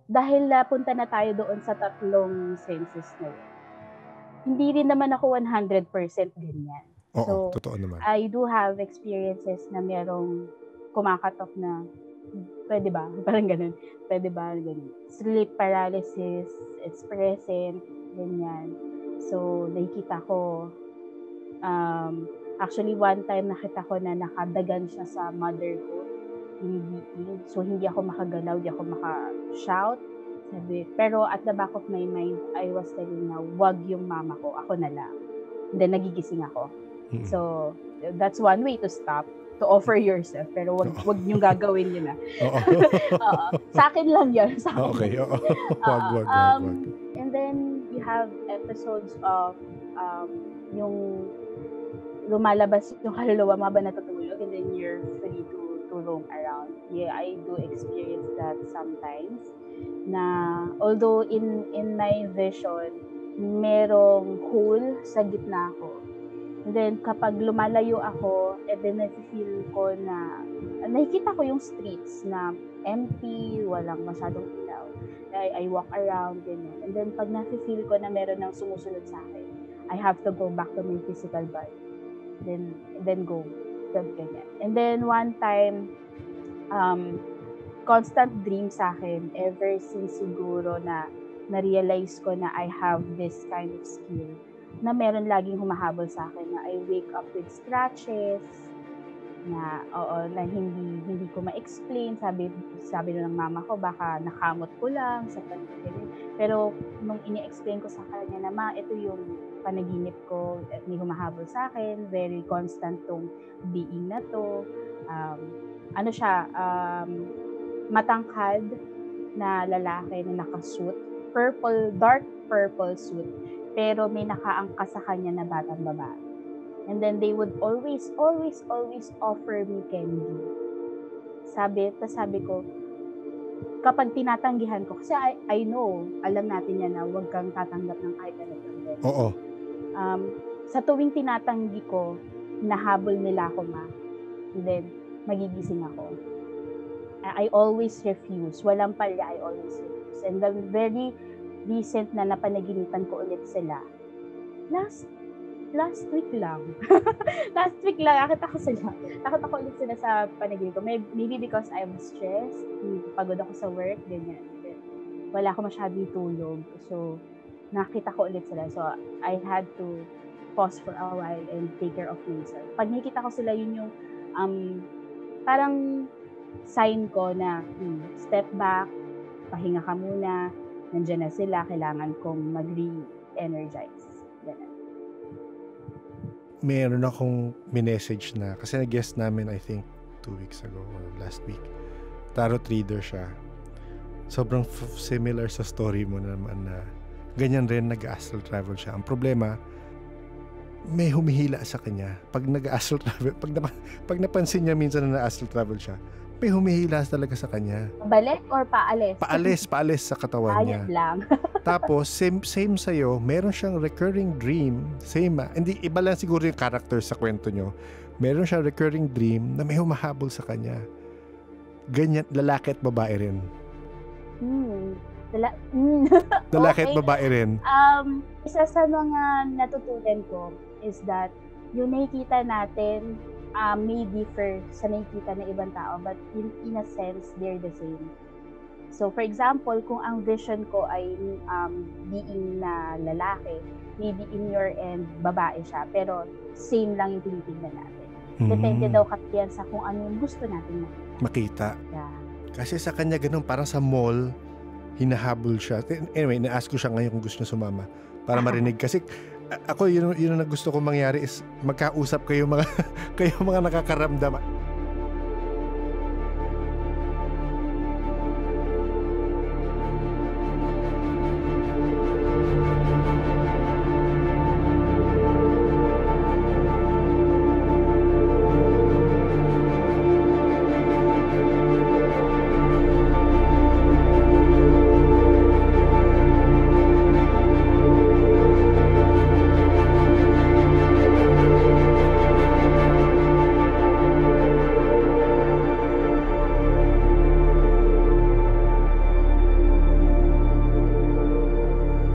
dahil napunta na tayo doon sa tatlong senses na yun, hindi rin naman ako 100% ganyan. Oo, So, totoo naman. I do have experiences na merong kumakatok na, pwede ba? Parang ganun. Pwede ba? Ganun. Sleep paralysis, it's present, ganyan. So, nakikita ko, actually one time nakita ko na nakadagan siya sa mother ko. So, hindi ako makagalaw, hindi ako maka-shout. Pero at the back of my mind, I was telling na, wag yung mama ko, ako na lang. And then, nagigising ako. So, that's one way to stop, to offer yourself. Pero wag niyong gagawin yun na. Sa akin lang yan. Sa akin. Okay, oo. Wag. And then, you have episodes of yung lumalabas yung kaluluwa mo habang natutulog, and then you're free to roam around. Yeah, I do experience that sometimes. Na although in my vision, merong hole sa gitna ko. And then kapag lumalayo ako, and then nafe-feel ko na nakikita ko yung streets na empty, walang masyadong ilaw. I walk around, ganyan. And then pag nafe-feel ko na meron nang sumusunod sa akin, I have to go back to my physical body. Then go. Ganyan. And then one time, constant dream sa akin ever since siguro na na-realize ko na I have this kind of skill na meron laging humahabol sa akin na I wake up with scratches na na hindi ko ma-explain. Sabi ng mama ko, baka nakamot ko lang sa panaginip. Pero nung ini-explain ko sa kanya na, ma, ito yung panaginip ko at may humahabol sa akin, very constant tong being na to. Ano siya, matangkad na lalaki na nakasuit, dark purple suit, pero may nakaangka sa kanya na batang babae. And then they would always offer me candy. Sabi ko, kapag tinatanggihan ko, kasi I know, alam natin yan na huwag kang tatanggap ng kahit ano. Oo. Sa tuwing tinatanggi ko, nahabol nila ako, ma. And then, magigising ako. I always refuse. Walang palya, I always refuse. And the very recent na napanaginipan ko ulit sila, last week lang. Last week lang, nakita ko ulit sila sa panaginip ko. Maybe because I was stressed, pagod ako sa work, ganyan. Wala ako masyadong tulog. So, nakita ko ulit sila. So, I had to pause for a while and take care of myself. Pag nakita ko sila, yun yung parang sign ko na step back, pahinga ka muna, nandiyan na sila, kailangan kong mag-re-energize. Ganun. Meron akong minessage na, kasi nag-guest namin I think 2 weeks ago or last week, tarot reader siya. Sobrang similar sa story mo naman na ganyan rin, nag-astral travel siya. Ang problema, may humihila sa kanya pag nag-astral travel. Pag napansin niya minsan na na-astral travel siya, may humihila talaga sa kanya. Balik or paalis? Paalis sa katawan niya. Ayun lang. Tapos, same sa'yo, meron siyang recurring dream. Hindi, iba lang siguro yung character sa kwento nyo. Meron siyang recurring dream na may humahabol sa kanya. Ganyan, lalaki at babae rin. Lalaki at babae rin. Isa sa mga natutunan ko is that yung nakikita natin may differ sa nakikita ng ibang tao, but in a sense, they're the same. So, for example, kung ang vision ko ay being na lalaki, maybe in your end, babae siya, pero same lang yung tinitignan natin. Depende daw kasi yan sa kung ano yung gusto natin makita. Yeah. Kasi sa kanya ganun, parang sa mall, hinahabol siya. Anyway, na-ask ko siya ngayon kung gusto niya sumama para marinig. Kasi ako, yun ang gusto ko mangyari is magkausap kayo mga nakakaramdam.